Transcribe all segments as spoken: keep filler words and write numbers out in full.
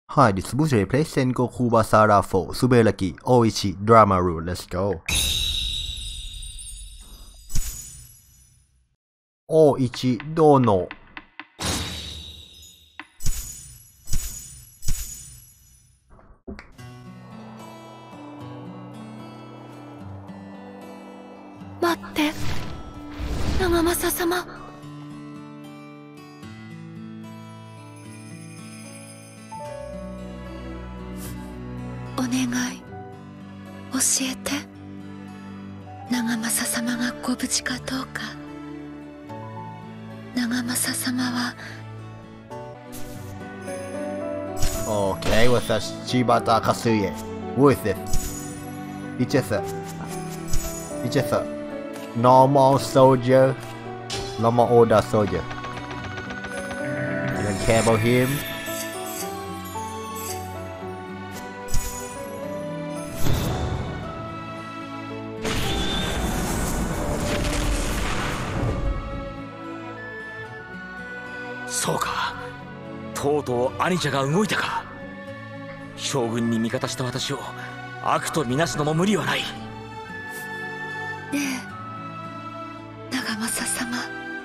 Hi, this is Bushi play Sengoku Basara four, Suberaki, Oichi, Drama Rule, let's go. Oichi Dono. Matte, Nagamasa-sama. お願い教えて。長政様がご無事かどうか。長政様は Okay, what's that? Shibata Kasuye. Who is this? He's just a He's just a normal soldier, normal older soldier. I don't care about him. Soか、とうとう兄者が動いたか。将軍に味方した私を悪とみなすのも無理はない。 ねえ、長政様、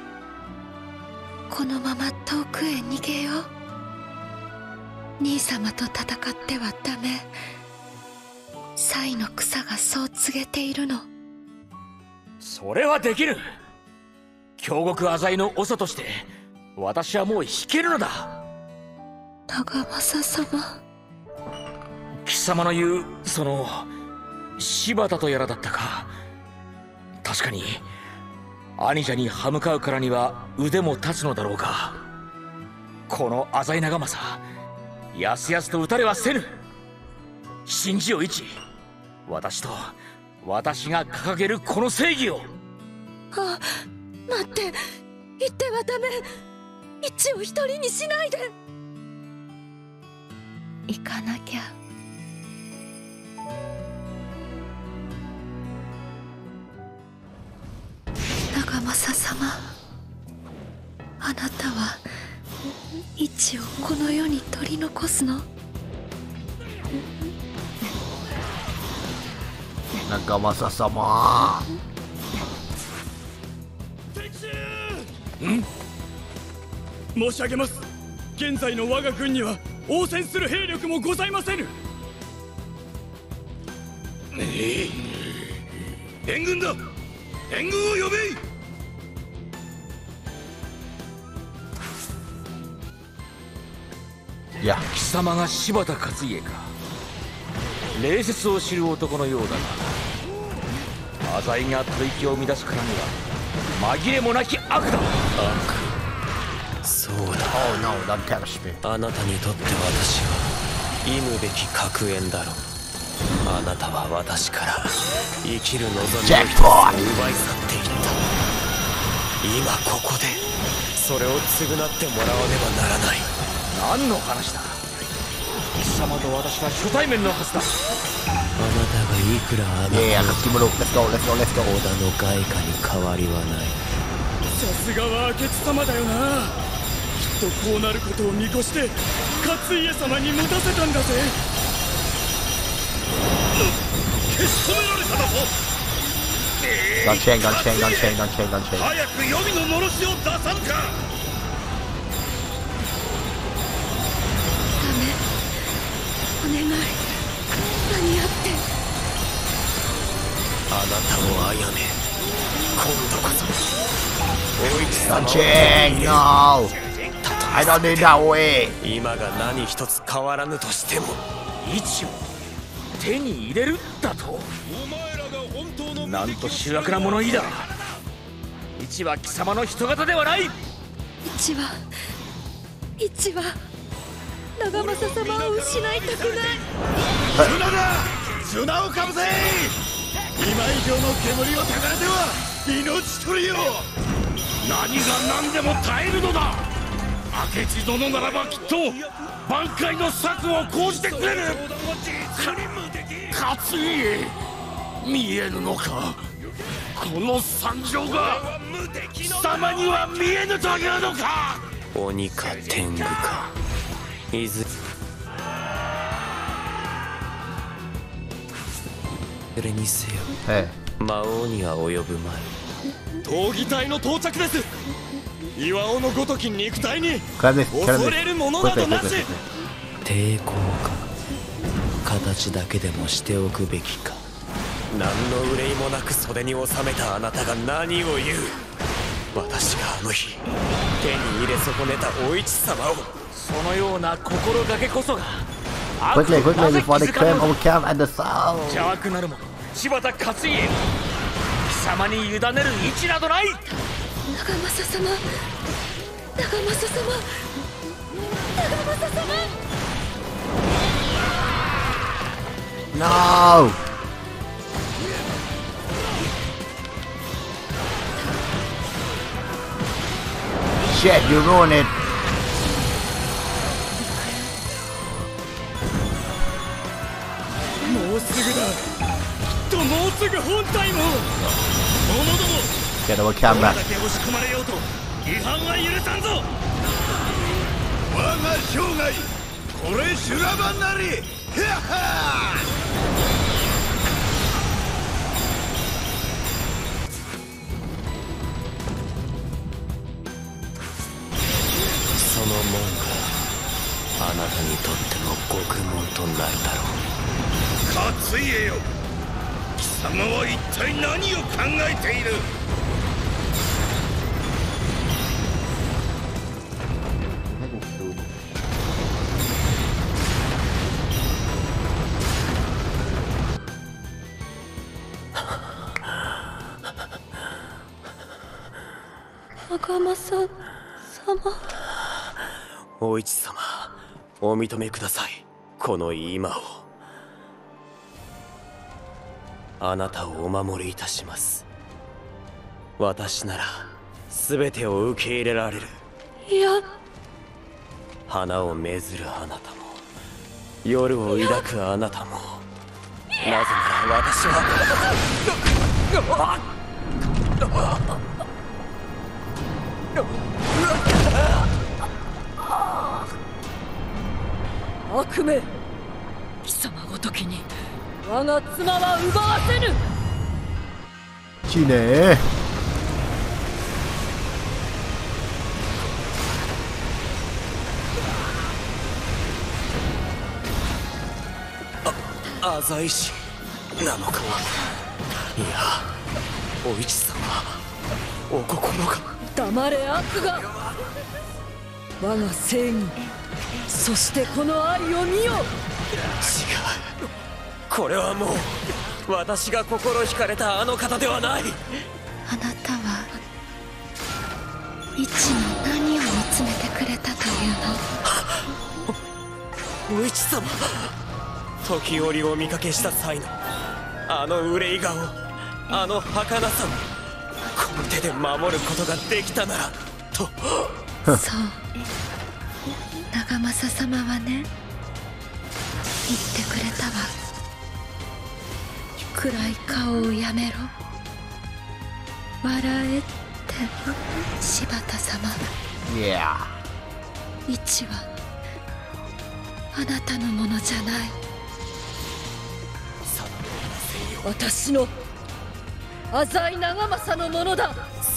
このまま遠くへ逃げよう。兄様と戦ってはダメ。才の草がそう告げているの。 それはできる。京極浅井の長として私はもう引けるのだ。 長政様、 貴様の言うその柴田とやらだったか。確かに兄者に歯向かうからには腕も立つのだろうか。この浅井長政、やすやすと撃たれはせぬ。信じよ一、私と私が掲げるこの正義を。 あ、待って、言ってはダメ。一を一人にしないで。行かなきゃ。長政様、あなたは一をこの世に取り残すの？ 長政様。 ん？申し上げます。現在の我が軍には応戦する兵力もございませぬ。ええ、援軍だ。援軍を呼べ。 いや、 貴様が柴田勝家か。礼節を知る男のようだが、浅井が吐息を乱すからには紛れもなき悪だ。悪。 そうだ。 Oh no, don't touch me. あなたにとって私は忌むべき格縁だろう。あなたは私から生きる望みを一つ奪い去っていった。今ここでそれを償ってもらわねばならない。 何の話だ。貴様と私は初対面のはずだ。 あなたがいくらあなた Yeah, let's keep it up. Let's go, let's go, let's go. 織田の外貨に変わりはない。 さすがは明智様だよな。きっとこうなることを見越して勝家様に持たせたんだぜ。消し止められただと。 Gun chain, gun chain, gun chain, gun chain, gun chain. 早く黄泉ののろしを出さんか。 ダメ、お願い、何やって。 あなたをあやめ、今度こそ大一 Gun 様を chain, no! I don't need that way! 今が何一つ変わらぬとしても一を手に入れるだと。なんと醜悪な物言いだ。一は貴様の人型ではない。 一は一は長政様を失いたくない。 砂だ、砂をかぶせ。今以上の煙をたかれては命取りよ。何が何でも耐えるのだ。明智殿ならばきっと挽回の策を講じてくれる。勝家、見えぬのか。この惨状が貴様には見えぬというのか。 鬼か天狗か、いずずれにせよ。 Hey. 魔王には及ぶまい。 闘技隊の到着です。岩尾のごとき肉体に Grab this, grab 恐れるものな this. ど Quickly, な quickly, し。 quickly. 抵抗か。形だけでもしておくべきか。何の憂いもなく袖に収めたあなたが何を言う。私があの日手に入れ損ねたお市様を。 そのような心がけこそが Quickly, 悪を quickly なぜ before they 気づかぬ claim の our camp and the soul. 邪悪なる者柴田勝家、貴様に委ねる位置などない。 長政様、長政様、長政様。 No! Shit, you ruined it. もうすぐだ。きっともうすぐ本体も。者ども。 Get our camp どれ back. だけ押し込まれようと違反は許さんぞ。我が生涯これ修羅場なり。へっはー。 その門があなたにとっての獄門となるだろう。 勝家よ、貴様は一体何を考えている。 長政様。 お市様、お認めください。この今をあなたをお守りいたします。私なら全てを受け入れられる。 いや、 花をめずるあなたも夜を抱くあなたも、なぜなら私は悪名、貴様ごときに我が妻は奪わせぬ。 Chine. 浅井氏なのか。いや、お市様、お心が。 黙れ悪が。我が正義、そしてこの愛を見よ。 違う、これはもう私が心惹かれたあの方ではない。 あなたは一の何を見つめてくれたというの。 お市様、時折お見かけした際のあの憂い顔、あの儚さをこの手で守ることができたならと。 そう、長政様はね、言ってくれたわ。暗い顔をやめろ、笑えって。柴田様、 Yeah. 一はあなたのものじゃない。 私の浅井長政のものだ。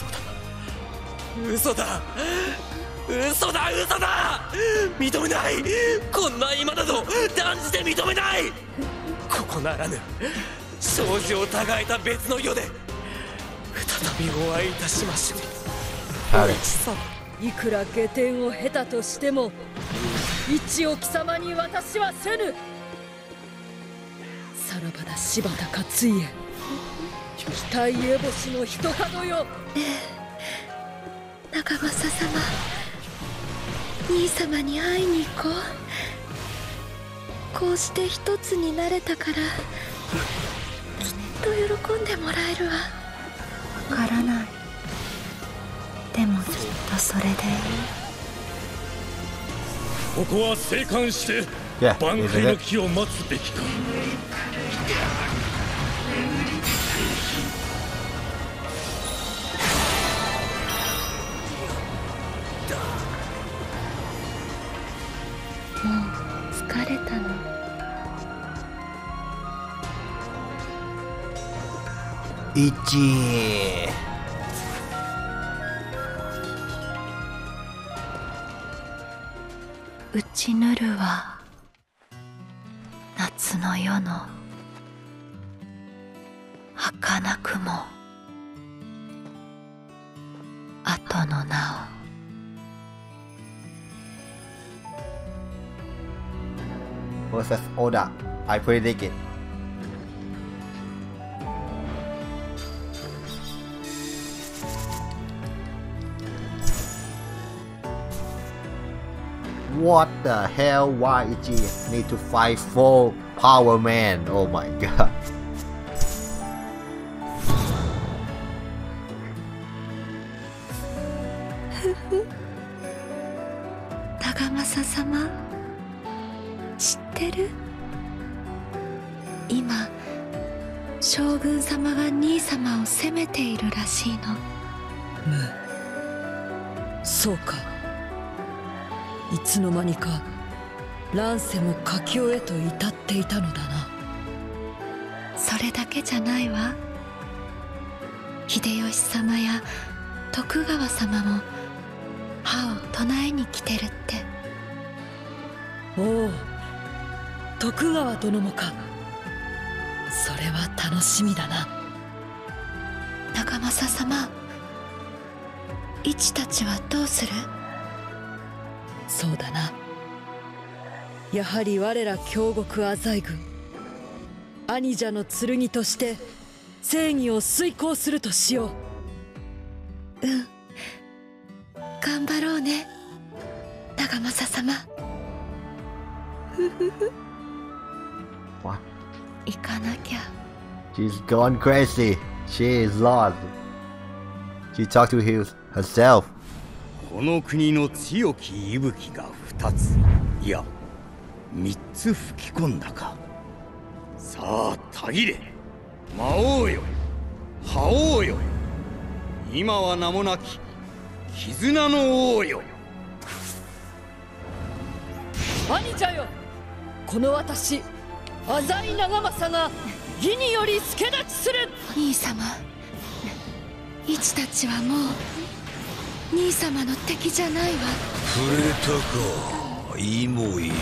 嘘だ、嘘だ、嘘だ。認めない。こんな今など断じて認めない。ここならぬ生じをたがえた別の世で再びお会いいたしましょう。 はいお市様、 いくら下天を経たとしても一を貴様に私はせぬ。さらばだ柴田勝家、期待烏帽子の一角よ。 長政様、兄様に会いに行こう。こうして一つになれたからきっと喜んでもらえるわ。わからない。でもきっとそれでいい。 ここは静観して Yeah, 挽 isn't 回の it? 木を待つべきか。 もう疲れたの。 イチ。 うちぬるは夏の夜の儚くも後の名を versus Oda. I predict it. What the hell? Why Ichi need to fight four Power Man? Oh my god. 長政様、知ってる？今将軍様が兄様を責めているらしいの。 む、そうか。いつの間にか乱世も佳境へと至っていたのだな。 それだけじゃないわ。秀吉様や徳川様も歯を唱えに来てるって。 おお、徳川殿もか。それは楽しみだな。 長政様、一たちはどうする？ そうだな。やはり我ら京極浅井軍、兄者の剣として正義を遂行するとしよう。うん、頑張ろうね、長政様。ふふふ。 What? 行かなきゃ。 She's gone crazy. She is lost. She talked to his, herself. この国の強き息吹が二つ、いや三つ吹き込んだか。さあたぎれ、魔王よ、覇王よ、今は名もなき絆の王よ。 兄者よ、この私浅井長政が義により助立ちする。 兄様、一たちはもう兄様の敵じゃないわ。 触れたか、いいもいいよ。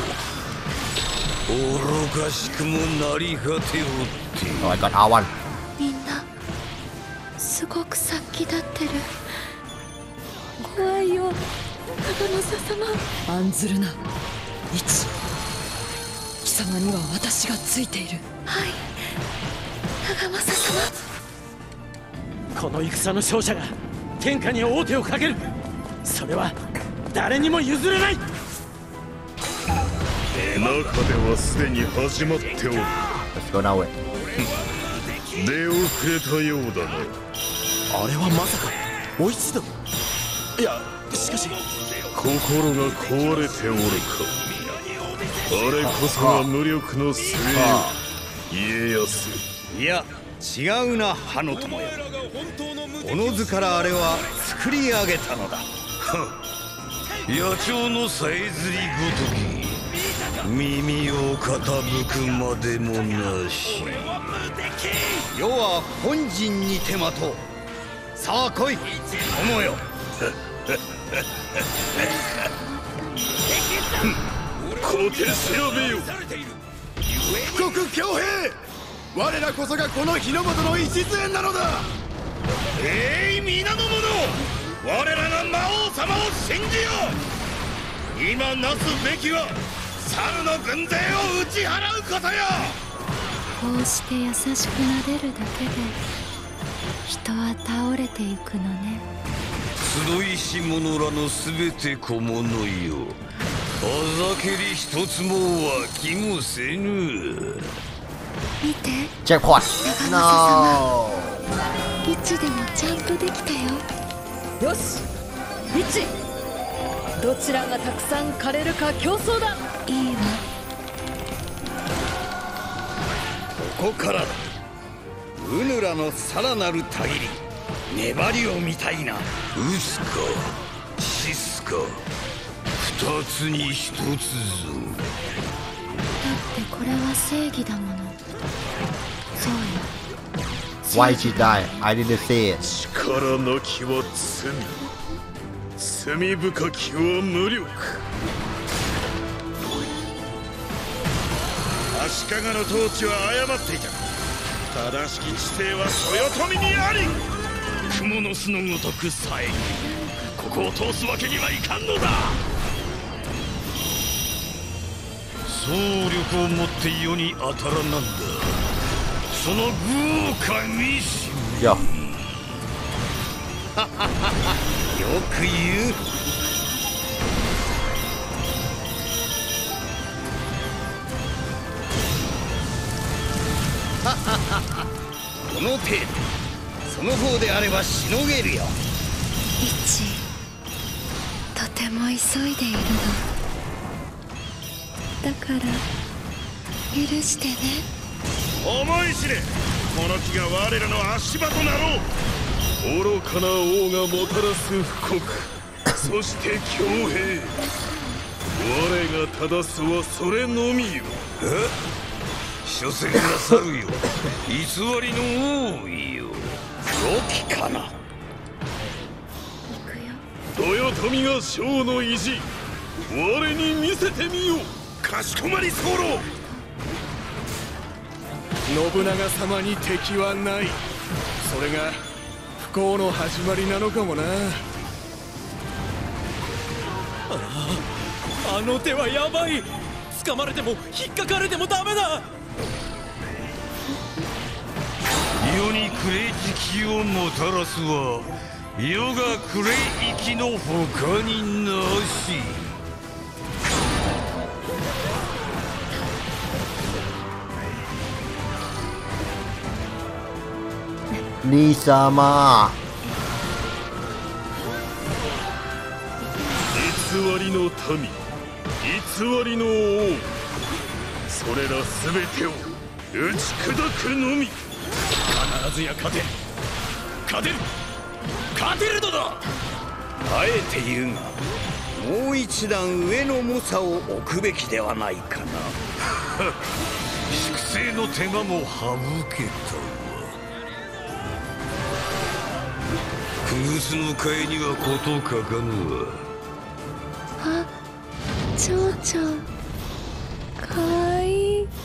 愚かしくもなり果ておって。 Oh I got R one. みんなすごく殺気立ってる。怖いよ、長政様。 案ずるな、一。貴様には私がついている。 はい、長政様。 この戦の勝者が天下に王手をかける。それは誰にも譲れない。 中ではすでに始まっておる。 Let's go now. 出遅れたようだな。 あれはまさかお市殿。いや、しかし心が壊れておるか。あれこそが無力の末よ、家康。いや違うな、歯の友よ。おのずからあれは作り上げたのだ。 野鳥のさえずりごとき、耳を傾くまでもなし。 世は本陣に手間と。さあ来い友よ。小手調べよ。富国強兵、我らこそがこの日の本の礎なのだ。えい皆の者、我らが魔王様を信じよ。今なすべきは猿の軍勢を打ち払うことよ。 こうして優しく撫でるだけで人は倒れていくのね。 集いし者らのすべて小物よ。あざけり一つも湧きもせぬ。 見て、 Jackpot. 長政様。一でもちゃんとできたよ。 よし、一。どちらがたくさん枯れるか競争だ。 いいわ。 ここからだ。うぬらのさらなるたぎり、粘りを見たいな。 打つか死すか、二つに一つぞ。 だってこれは正義だもの。そうよ、 Why did she die? I didn't see it. 力なきは罪、罪深きは無力。足利の統治は誤っていた。正しき知性は豊臣にあり。蜘蛛の巣のごとくさえここを通すわけにはいかんのだ。総力をもって世に当たらなんだ。その豪華ミッション。 よ。 よく言う。この程度、その方であればしのげるよ。 一とても急いでいるのだから許してね。 思い知れ、この木が我らの足場となろう。愚かな王がもたらす不国、そして強兵。我が正すはそれのみよ。え、所詮なさるよ、偽りの王よ。良きかな。豊臣が将の意地、我に見せてみよう。かしこまり候。 信長様に敵はない。それが不幸の始まりなのかもな。 あの手はやばい。掴まれても引っかかれてもダメだ。 世にクレイ時期をもたらすは世がクレイ域の他になし。 兄様。 偽りの民、偽りの王、それらすべてを打ち砕くのみ。 必ずや勝てる、勝てる、勝てるのだ。 あえて言うが、もう一段上の猛者を置くべきではないかな。粛清の手間も省けたわ。クグスの替えには事かかぬわ。 あ、蝶々かわいい。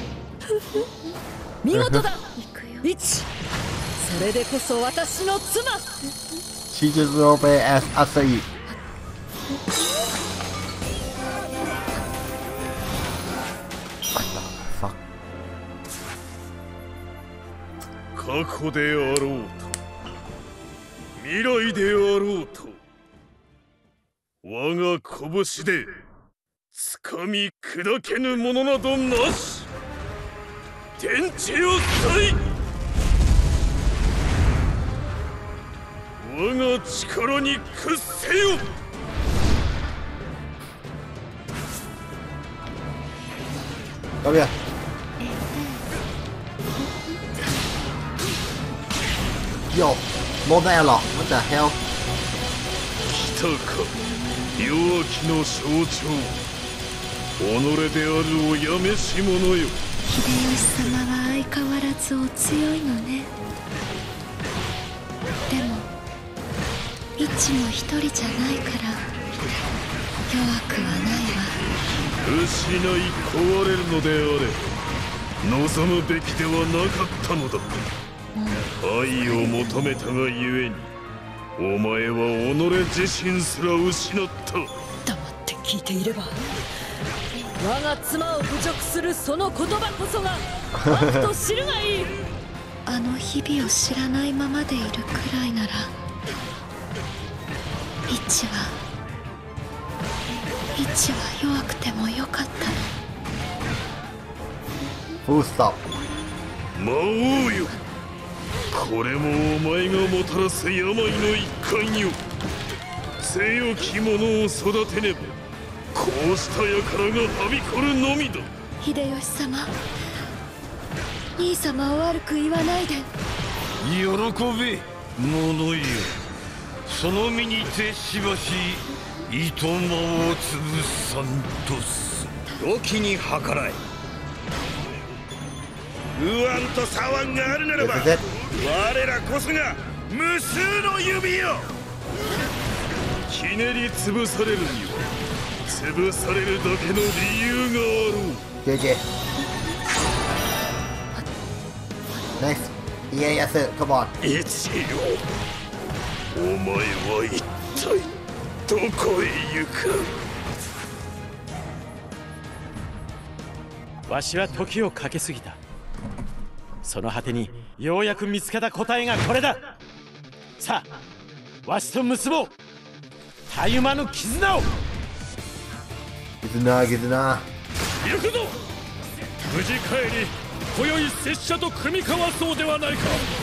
見事だ。 行くよ。 一、それでこそ私の妻。 She just obey as Asai. 過去であろうと未来であろうと、我が拳で掴み砕けぬものなどなし。天地を裂い、我が力に屈せよ。 Come here. Yo, Modelo, what the hell? 来たか、弱きの象徴。己であるをやめし者よ。 秀吉様は相変わらずお強いのね。でもイチも一人じゃないから弱くはないわ。 失い壊れるのであれ、望むべきではなかったのだ。愛を求めたがゆえに、お前は己自身すら失った。 黙って聞いていれば、我が妻を侮辱するその言葉こそが悪と知るがいい。 あの日々を知らないままでいるくらいなら、イチはイチは弱くてもよかったの。 Full stop. 魔王よ、これもお前がもたらす病の一環よ。強き者を育てねば、こうした輩がはびこるのみだ。 秀吉様、兄様を悪く言わないで。 喜べ者よ、その身にてしばし糸間を潰さんとす。良きに計らえ。 ウアンとサワンがあるならば、 This is it. 我らこそが無数の指よ。 ひねり潰されるには潰されるだけの理由があろう。 ジェイジェイ Nice 家康 Come on 一郎、お前は一体どこへ行く。 わしは時をかけすぎた。その果てにようやく見つけた答えがこれだ。さあ、わしと結ぼうたゆまぬ絆を。 絆絆行くぞ。無事帰り今宵拙者と組み交わそうではないか。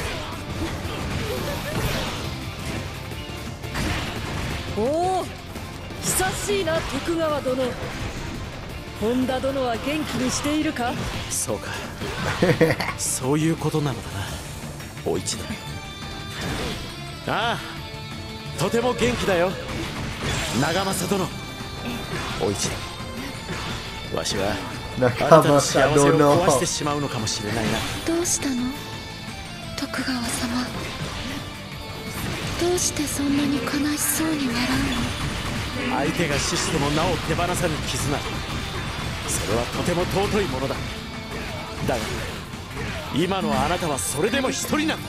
おお、久しいな徳川殿。本田殿は元気にしているか。 そうかそういうことなのだな、お市殿。ああ、とても元気だよ長政殿。お市殿、わしはあなたの幸せを壊してしまうのかもしれないな。 どうしたの徳川様。どうしてそんなに悲しそうに笑うの。 相手が死してもなお手放さぬ絆、それはとても尊いものだ。だが今のあなたはそれでも一人なんだ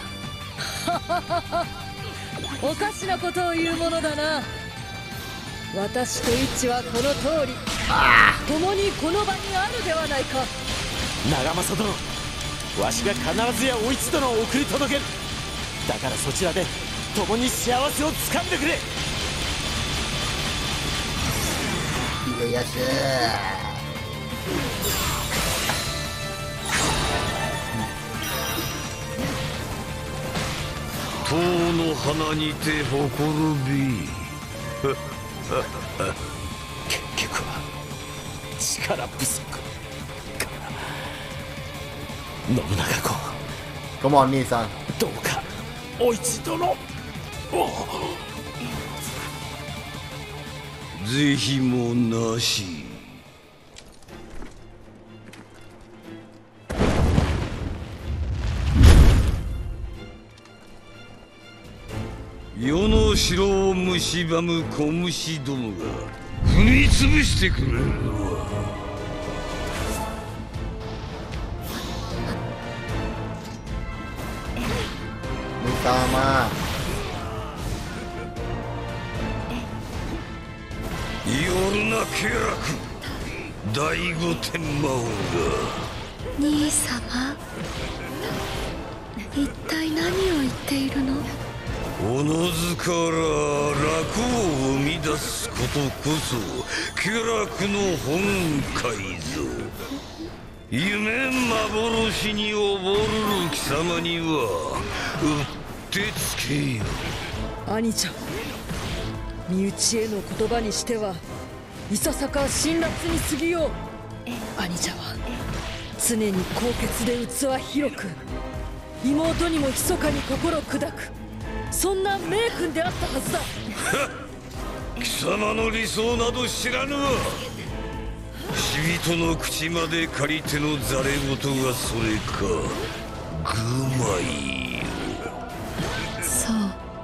おかしなことを言うものだな。私と一はこの通り共にこの場にあるではないか。 長政殿、わしが必ずやお市殿を送り届ける。だからそちらで共に幸せをつかんでくれ。 家康塔の花にてほころび結局は力不足か。信長公、 Come on 兄さん。 どうかお市殿お。 是非もなし。世の城を蝕む小虫どもが踏み潰してくれるわ。 兄様夜な気楽第五天魔王が。 兄様、一体何を言っているの。 おのずから楽を生み出すことこそ気楽の本懐ぞ。夢幻に溺るる貴様にはうってつけよ。 兄ちゃん、身内への言葉にしてはいささか辛辣に過ぎよう。兄ちゃんは常に高潔で器広く、妹にも密かに心砕く、そんな名君であったはずだ。 貴様の理想など知らぬわ。死人の口まで借りてのざれ言がそれか。愚昧よ。 そう、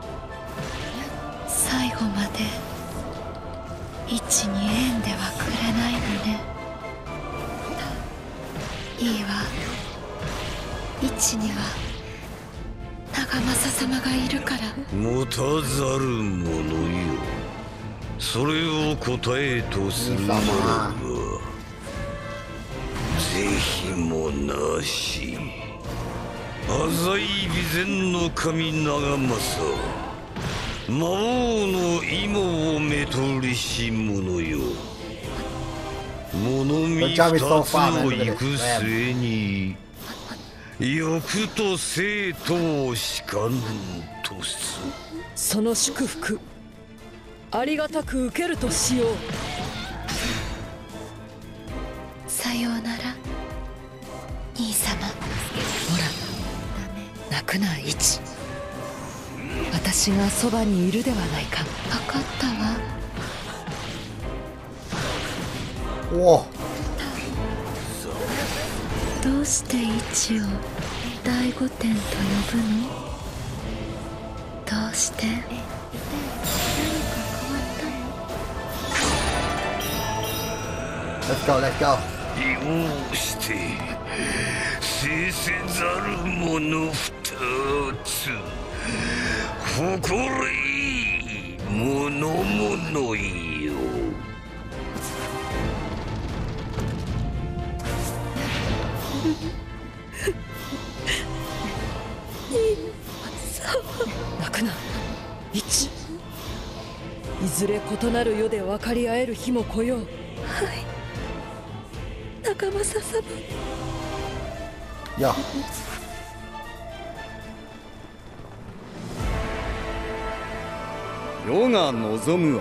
最後まで一に縁ではくれないのね。いいわ、一には長政様がいるから。 持たざる者よ。それを答えとするならば是非もなし。浅い備前の神長政、魔王の芋をめとりし者よ。物見二つを行く末に欲と生とをしかぬとす。 その祝福ありがたく受けるとしよう。 さようなら兄様。 ほら、泣くな一。私がそばにいるではないか。 分かったわ。 おおどどうして一を第五点と呼ぶの？どうして？何か変わったの？ Let's go, let's go. 利用して制せざる者二つ誇れい者々よ。 泣くな一。いずれ異なる世で分かり合える日も来よう。 はい、長政様。 Yo. 世が望むは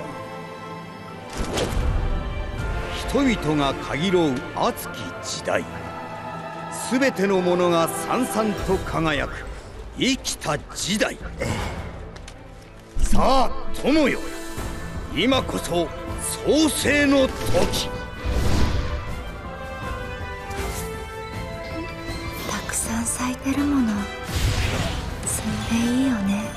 人々が限ろう熱き時代、すべてのものがさんさんと輝く生きた時代。さあ友よ、今こそ創世の時。 たくさん咲いてるもの摘んでいいよね。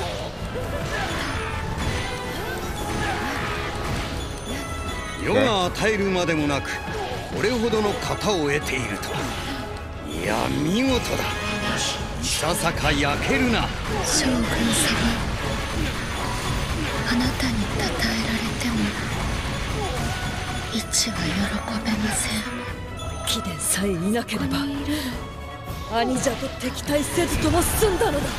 世が与えるまでもなくこれほどの型を得ているとは。いや見事だ。いささか焼けるな将軍様、あなたに称えられても一は喜べません。 貴殿さえいなければ兄者と敵対せずとも済んだのだ。ん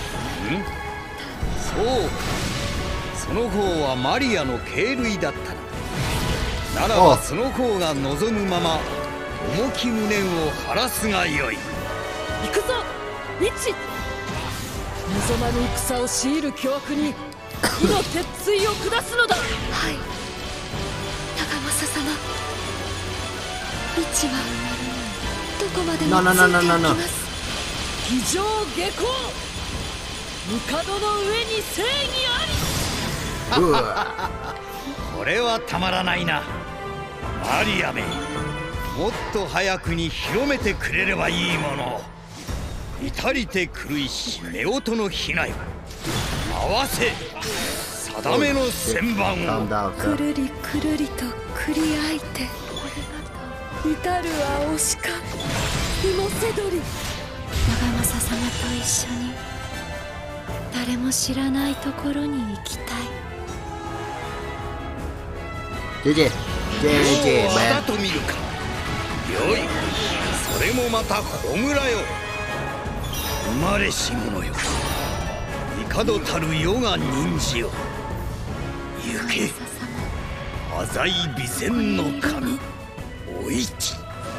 そうか、その方はマリアの系類だったな。ならばその方が望むまま重き無念を晴らすがよい。 行くぞ一。望まぬ戦を強いる巨悪に火の鉄槌を下すのだ。 はい長政様、一はどこまでもついていきます。 非常下校、帝の上に正義あり。 これはたまらないな。マリアめ、もっと早くに広めてくれればいいもの。至りて狂いし夫婦の被害を合わせ定めの旋盤を。 くるりくるりと繰り合いて、 至るはおしか芋せどり。 長政様と一緒に誰も知らないところに行きたい。 ジェジェジェジェまだと見るか。よい、それもまたほむらよ。生まれし者よ、帝たる世が任じよ。行け、浅い備前の神お市。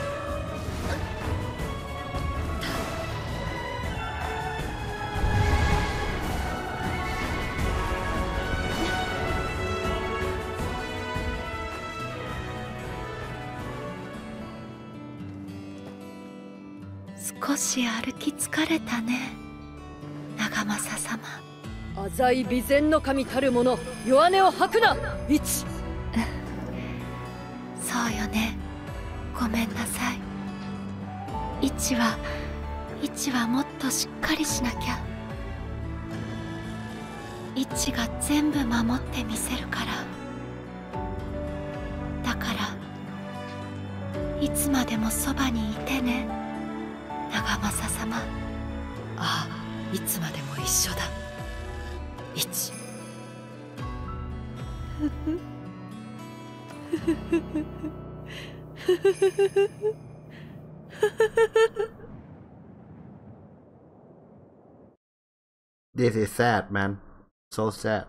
少し歩き疲れたね、長政様。 浅い備前の神たる者、弱音を吐くな一。 そうよね、ごめんなさい。一は一はもっとしっかりしなきゃ。一が全部守ってみせるから。だからいつまでもそばにいてね、長政様。 ああ、いつまでも一緒だ一。 This is sad, man. So sad.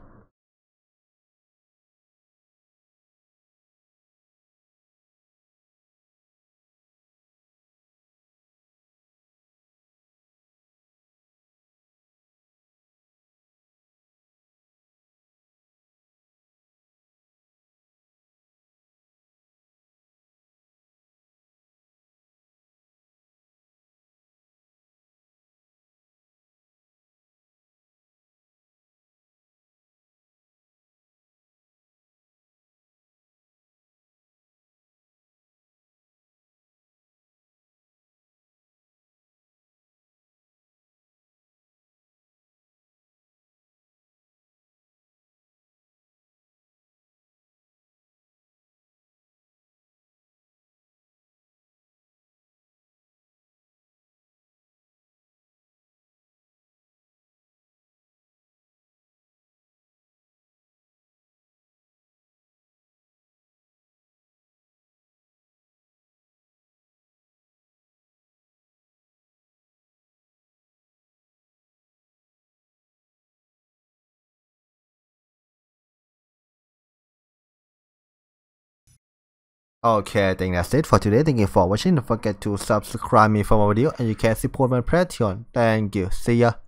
Okay, I think that's it for today. Thank you for watching. Don't forget to subscribe me for more video and you can support my Patreon. Thank you. See ya.